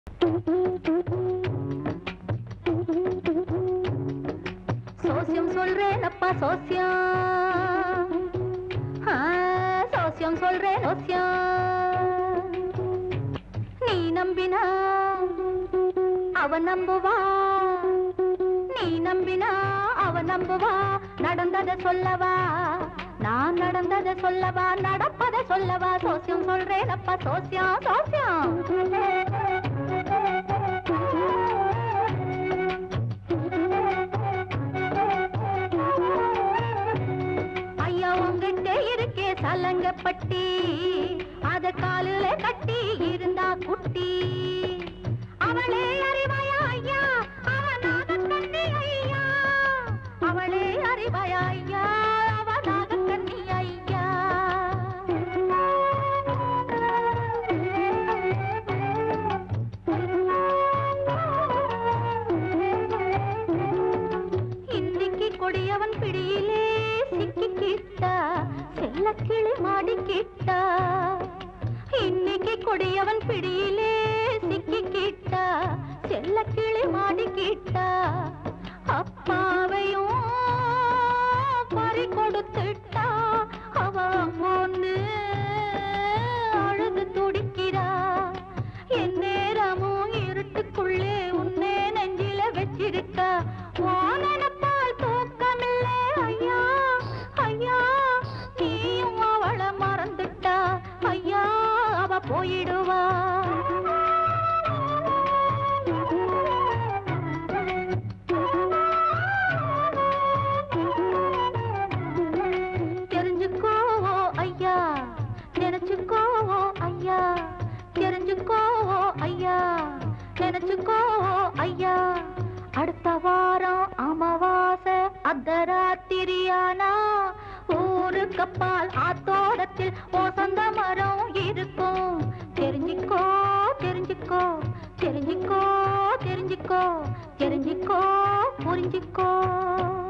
சோசியம் சொல்றேன் அப்பா சோசியம், சோசியம் சொல்றேன் சோசியம். நீ நம்பினா அவன் நம்புவா, நீ நம்பினா அவன் நம்புவா. நடந்ததை சொல்லவா, நான் நடந்ததை சொல்லவா, நடப்பதை சொல்லவா. சோசியம் சொல்றேன் அப்பா சோசியம் சோசியம். ஐயா உங்கிட்ட இருக்கே சலங்கப்பட்டி, அத காலில கட்டி இருந்தா குட்டி. அவளே அறிவாயா ஐயா, அவனாக கண்ணி ஐயா. அவளே அறிவாயா ஐயா, அவனாக கண்ணி ஐயா. இன்னைக்கு கொடியவன் பிடியிலே சிக்கிக்கிட்டா, செல்ல கிளி மாடிக்கிட்டா. இன்னைக்கு கொடியவன் பிடியிலே சிக்கிக்கிட்டா, செல்ல கிளி மாடிக்கிட்டா. அப்பாவையும் பறி கொடுத்துட்டா, அவ பொண்ணு அழுது துடிக்கிறா. என் நேரமும் இருட்டுக்குள்ளே உன்னே நெஞ்சில வச்சிருக்கா. வானப்பால் தூக்கமில்லை ஐயா ஐயா, நீயும் அவளை மறந்துட்டா ஐயா, அவ போயிடுவா. தெரிஞ்சுக்கோ ஐயா, நினைச்சுக்கோ ஐயா, தெரிஞ்சுக்கோ ஐயா, நினைச்சுக்கோ ஐயா. அடுத்த வாரம் அமாவாசை அர்த்தராத்திரியானா, ஊரு கப்பால் ஆத்தோடத்தில் ஓசந்த மரம் இருக்கும். தெரிஞ்சுக்கோ தெரிஞ்சுக்கோ தெரிஞ்சுக்கோ தெரிஞ்சுக்கோ தெரிஞ்சுக்கோ புரிஞ்சுக்கோ.